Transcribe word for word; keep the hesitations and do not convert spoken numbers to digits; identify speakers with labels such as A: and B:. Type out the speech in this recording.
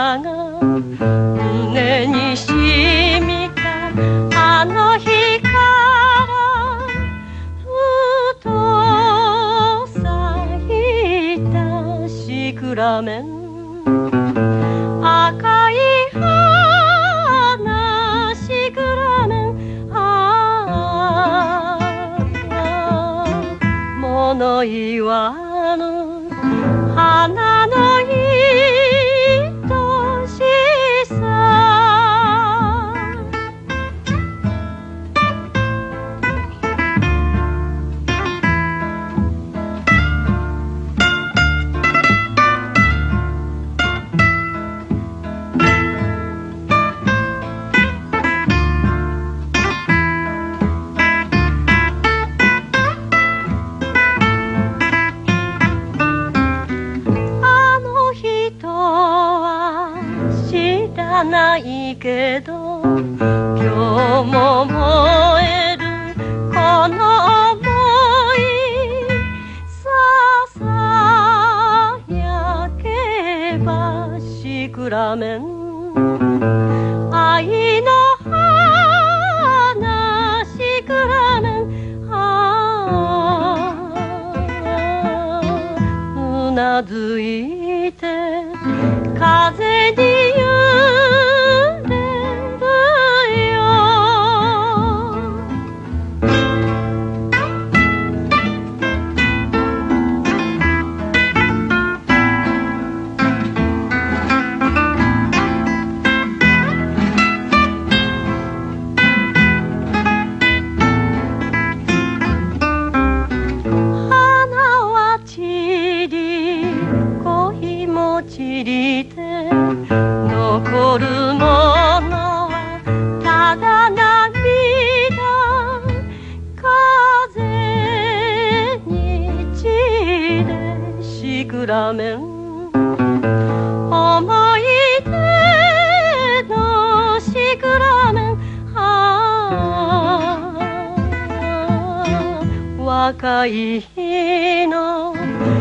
A: が胸に染みたあの日からふと咲いたシクラメン赤い花シクラメンああ物言わぬ花の愛しさないけど今日も燃えるこの想いささやけばシクラメン愛の花シクラメンああうなずいて風に散りて残るものはただ涙風に散れシクラメン思い出のシクラメンああ若い日の